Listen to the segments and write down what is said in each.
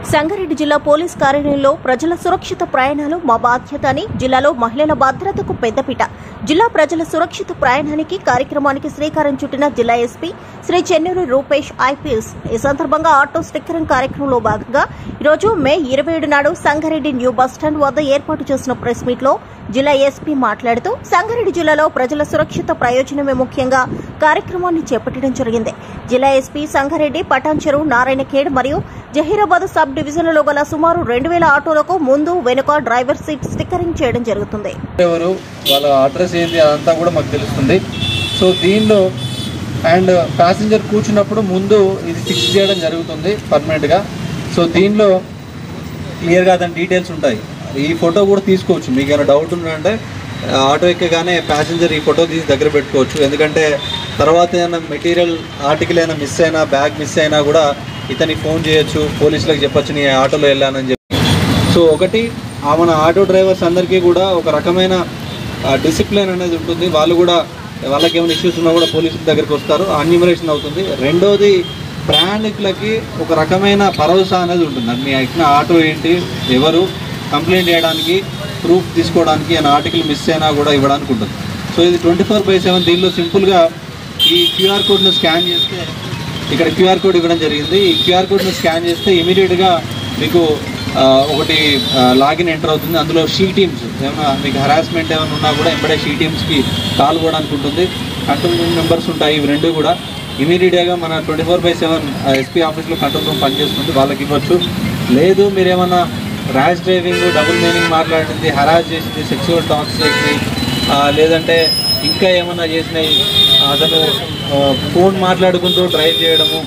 సంగారెడ్డి జిల్లా పోలీస్ కార్యాలయంలో ప్రజల సురక్షిత ప్రయాణాలు మా బాధ్యత అని జిల్లాలో మహిళల భద్రతకు పెద్దపీట. జిల్లా ప్రజల సురక్షిత ప్రయాణానికి కార్యక్రమానికి శ్రీకారం చుట్టిన జిల్లా ఎస్పీ శ్రీ చెన్నూరి రూపేష్ ఐపీఎస్. ఈ సందర్భంగా ఆటో స్టిక్కరింగ్ కార్యక్రమంలో భాగంగా ఈరోజు మే 27 నాడు సంగారెడ్డి న్యూ బస్టాండ్ వద్ద ఏర్పాటు చేసిన ప్రెస్ మీట్ లో జిల్లా ఎస్పీ మాట్లాడుతూ సంగారెడ్డి జిల్లాలో ప్రజల సురక్షిత ప్రయోజనమే ముఖ్యంగా కార్యక్రమాన్ని చేపట్టడం జరిగింది. జిల్లా ఎస్పీ సంగారెడ్డి, పటాన్చెరు, నారాయణఖేడ్ మరియు జహీరాబాద్ సబ్ డివిజన్లలో గల సుమారు 2000 ఆటోలకు ముందు వెనుక డ్రైవర్ సీట్ స్టిక్కరింగ్ చేయడం జరుగుతుంది. ఎవరు వాళ్ళ అడ్రస్ ఏంటి అదంతా కూడా మాకు తెలుస్తుంది. సో దీనిలో అండ్ ప్యాసింజర్ కూర్చున్నప్పుడు ముందు ఇది ఫిక్స్ చేయడం జరుగుతుంది పర్మనెంట్గా. సో దీనిలో క్లియర్గా దాని డీటెయిల్స్ ఉంటాయి. ఈ ఫోటో కూడా తీసుకోవచ్చు. మీకు ఏమైనా డౌట్ ఉందంటే ఆటో ఎక్కగానే ప్యాసింజర్ ఈ ఫోటో తీసి దగ్గర పెట్టుకోవచ్చు. ఎందుకంటే తర్వాత ఏమైనా మెటీరియల్ ఆర్టికల్ అయినా మిస్ అయినా, బ్యాగ్ మిస్ అయినా కూడా ఇతనికి ఫోన్ చేయొచ్చు, పోలీసులకు చెప్పచ్చు నీ ఆటోలో వెళ్ళానని చెప్పి. సో ఒకటి మన ఆటో డ్రైవర్స్ అందరికీ కూడా ఒక రకమైన డిసిప్లిన్ అనేది ఉంటుంది. వాళ్ళు కూడా వాళ్ళకి ఏమైనా ఇష్యూస్ ఉన్నా కూడా పోలీసుల దగ్గరికి వస్తారు, అన్యూమరేషన్ అవుతుంది. రెండోది ప్రయాణికులకి ఒక రకమైన భరోసా అనేది ఉంటుంది. మీ ఎక్కిన ఆటో ఏంటి, ఎవరు, కంప్లైంట్ చేయడానికి, ప్రూఫ్ తీసుకోవడానికి, ఏమైనా ఆర్టికల్ మిస్ అయినా కూడా ఇవ్వడానికి ఉంటుంది. సో ఇది 24/7. దీనిలో సింపుల్గా ఈ క్యూఆర్ కోడ్ను స్కాన్ చేస్తే ఇక్కడ క్యూఆర్ కోడ్ ఇవ్వడం జరిగింది. ఈ క్యూఆర్ కోడ్ను స్కాన్ చేస్తే ఇమీడియట్గా మీకు ఒకటి లాగిన్ ఎంటర్ అవుతుంది. అందులో షీ టీమ్స్ ఏమైనా మీకు హరాస్మెంట్ ఏమైనా ఉన్నా కూడా ఎంబడే షీ టీమ్స్కి కాల్ పోవడానికి ఉంటుంది. కంట్రోల్ రూమ్ మెంబర్స్ ఉంటాయి. ఇవి రెండు కూడా ఇమీడియట్గా మన 24/7 ఎస్పీ ఆఫీస్లో కంట్రోల్ రూమ్ పనిచేస్తుంది, వాళ్ళకి ఇవ్వచ్చు. లేదు మీరేమన్నా ర్యాష్ డ్రైవింగ్, డబుల్ మీనింగ్ మాట్లాడింది, హరాస్ చేసింది, సెక్సువల్ టాక్స్ చేసింది, లేదంటే ఇంకా ఏమన్నా చేసినాయి, అతను ఫోన్ మాట్లాడుకుంటూ డ్రైవ్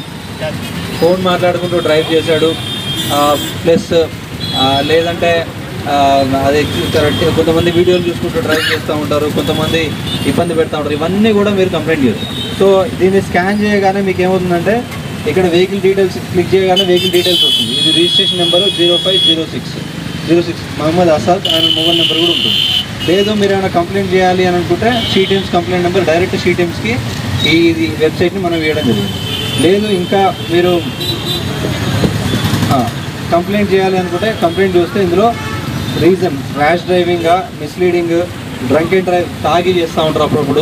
చేశాడు, ప్లస్ లేదంటే అది కొంతమంది వీడియోలు చూసుకుంటూ డ్రైవ్ చేస్తూ ఉంటారు, కొంతమంది ఇబ్బంది పెడతా ఉంటారు. ఇవన్నీ కూడా మీరు కంప్లైంట్ చేయరు. సో దీన్ని స్కాన్ చేయగానే మీకు ఏమవుతుందంటే ఇక్కడ వెహికల్ డీటెయిల్స్ క్లిక్ చేయగానే వెహికల్ డీటెయిల్స్ వస్తుంది. ఇది రిజిస్ట్రేషన్ నెంబరు 0506 మహమ్మద్ అసాద్, ఆయన మొబైల్ నెంబర్ కూడా ఉంటుంది. లేదు మీరు ఏమైనా కంప్లైంట్ చేయాలి అని అనుకుంటే she teams complaint number direct she టీమ్స్కి ఈ వెబ్సైట్ని మనం వేయడం జరిగింది. లేదు ఇంకా మీరు కంప్లైంట్ చేయాలి అనుకుంటే కంప్లైంట్ చూస్తే ఇందులో reason rash driving, misleading, drunk and drive, తాగి చేస్తూ ఉంటారు అప్పుడప్పుడు.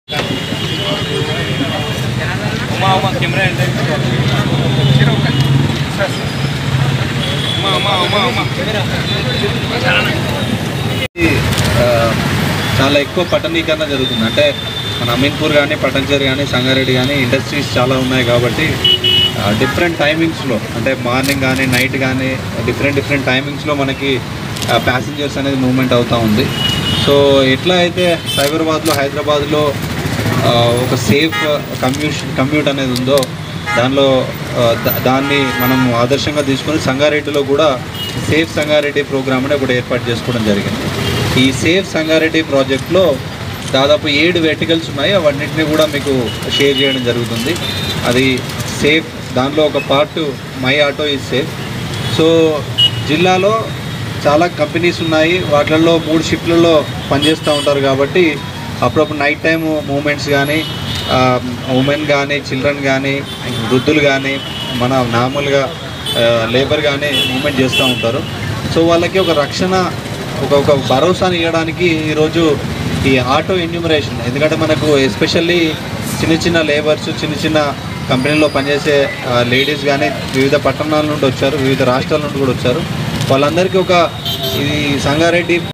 చాలా ఎక్కువ పట్టణీకరణ జరుగుతుంది. అంటే మన అమీన్పూర్ కానీ, పటాన్చెరు కానీ, సంగారెడ్డి కానీ ఇండస్ట్రీస్ చాలా ఉన్నాయి కాబట్టి డిఫరెంట్ టైమింగ్స్లో, అంటే మార్నింగ్ కానీ, నైట్ కానీ, డిఫరెంట్ టైమింగ్స్లో మనకి ప్యాసింజర్స్ అనేది మూవ్మెంట్ అవుతూ ఉంది. సో ఎట్లా అయితే సైబరాబాద్లో, హైదరాబాద్లో ఒక సేఫ్ కమ్యూట్ అనేది ఉందో దాన్ని మనం ఆదర్శంగా తీసుకొని సంగారెడ్డిలో కూడా సేఫ్ సంగారెడ్డి ప్రోగ్రామ్ అని ఒకటి ఏర్పాటు చేసుకోవడం జరిగింది. ఈ సేఫ్ సంగారెడ్డి ప్రాజెక్ట్లో దాదాపు 7 వెర్టికల్స్ ఉన్నాయి. అవన్నింటినీ కూడా మీకు షేర్ చేయడం జరుగుతుంది. అది సేఫ్, దానిలో ఒక part my auto is safe. So జిల్లాలో చాలా కంపెనీస్ ఉన్నాయి, వాటిల్లో 3 షిఫ్ట్లలో పనిచేస్తూ ఉంటారు కాబట్టి అప్పుడప్పుడు నైట్ టైము మూమెంట్స్ కానీ, ఉమెన్ కానీ, చిల్డ్రన్ కానీ, వృద్ధులు కానీ, మన నార్మల్గా లేబర్ కానీ మూమెంట్ చేస్తూ ఉంటారు. సో వాళ్ళకి ఒక రక్షణ, ఒక భరోసాని ఇవ్వడానికి ఈరోజు ఈ ఆటో ఎన్యూమరేషన్, ఎందుకంటే మనకు ఎస్పెషల్లీ చిన్న లేబర్స్, చిన్న కంపెనీలో పనిచేసే లేడీస్ కానీ వివిధ పట్టణాల నుండి వచ్చారు, వివిధ రాష్ట్రాల నుండి కూడా వచ్చారు. వాళ్ళందరికీ ఇది సంగారెడ్డి